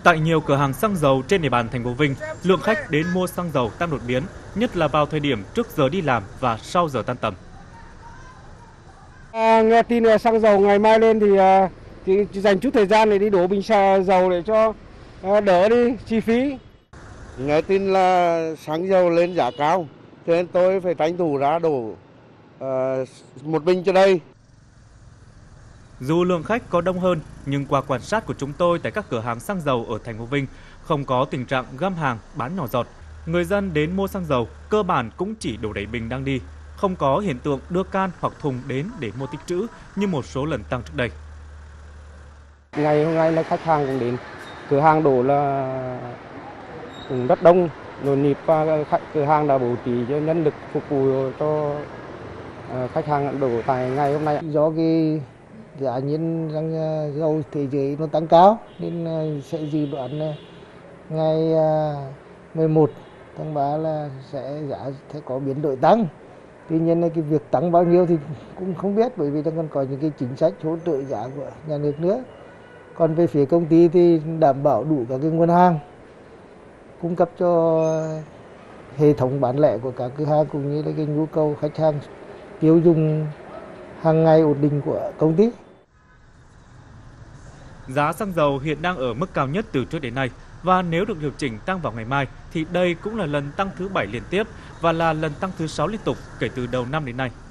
Tại nhiều cửa hàng xăng dầu trên địa bàn thành phố Vinh, lượng khách đến mua xăng dầu tăng đột biến, nhất là vào thời điểm trước giờ đi làm và sau giờ tan tầm. Nghe tin là xăng dầu ngày mai lên thì dành chút thời gian để đi đổ bình dầu để cho đỡ đi chi phí. Nghe tin là xăng dầu lên giá cao, cho nên tôi phải tranh thủ ra đổ một bình cho đây. Dù lượng khách có đông hơn, nhưng qua quan sát của chúng tôi tại các cửa hàng xăng dầu ở thành phố Vinh, không có tình trạng găm hàng bán nhỏ giọt. Người dân đến mua xăng dầu cơ bản cũng chỉ đổ đầy bình đang đi, không có hiện tượng đưa can hoặc thùng đến để mua tích trữ như một số lần tăng trước đây. Ngày hôm nay là khách hàng cũng đến, cửa hàng đổ là cũng rất đông, nhộn nhịp và cửa hàng đã bố trí cho nhân lực phục vụ cho khách hàng đổ tại ngày hôm nay. Do cái giá nhiên xăng dầu thế giới nó tăng cao nên sẽ dự đoán ngày 11 tháng 3 là giá sẽ có biến đổi tăng. Tuy nhiên cái việc tăng bao nhiêu thì cũng không biết, bởi vì còn có những cái chính sách hỗ trợ giá của nhà nước nữa. Còn về phía công ty thì đảm bảo đủ các cái nguồn hàng cung cấp cho hệ thống bán lẻ của các cửa hàng cũng như là cái nhu cầu khách hàng tiêu dùng hàng ngày ổn định của công ty. Giá xăng dầu hiện đang ở mức cao nhất từ trước đến nay và nếu được điều chỉnh tăng vào ngày mai thì đây cũng là lần tăng thứ 7 liên tiếp và là lần tăng thứ 6 liên tục kể từ đầu năm đến nay.